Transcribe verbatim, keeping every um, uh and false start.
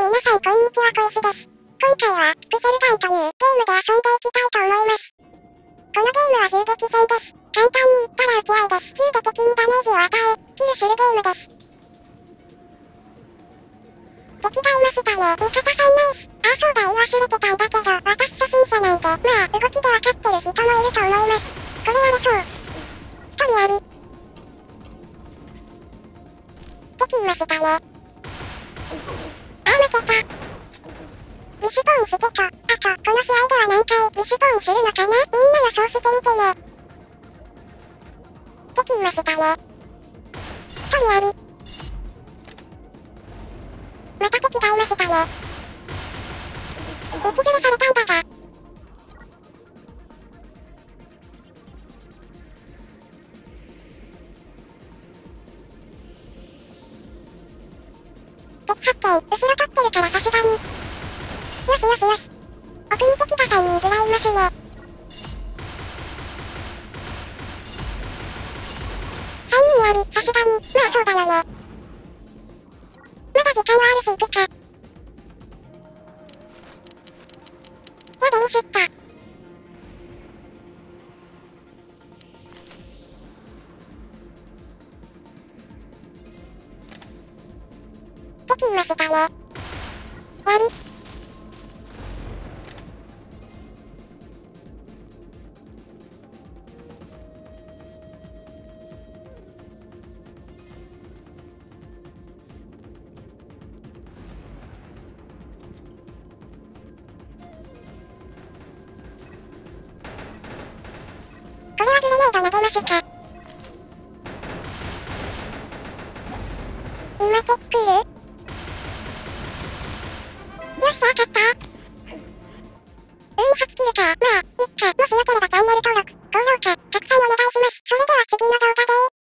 皆さんこんにちは、小石です。今回は、ピクセルガンというゲームで遊んでいきたいと思います。このゲームは銃撃戦です。簡単に言ったら撃ち合いです。銃で敵にダメージを与え、キルするゲームです。敵がいましたね。味方さんナイス。あ、そうだ、言い忘れてたんだけど、私初心者なんで、まあ、動きでわかってる人もいると思います。これやれそう。一人やり。敵いましたね。あ、負けた。リスポーンしてと、あと、この試合では何回リスポーンするのかな？みんな予想してみてね。敵いましたね。一人やり。また敵がいましたね。道連れされたんだが。敵発見、後ろ取ってるからさすがに。よしよしよし。奥に敵がさんにんぐらいいますね。さんにんやり、さすがに、まあそうだよね。まだ時間はあるし行くか。やでミスった。敵いましたね。やり。これはグレネード投げますか。今敵来る？よっしゃ、勝った。うん、はちキルか。まあ、いっか。もしよければチャンネル登録、高評価、拡散お願いします。それでは次の動画で。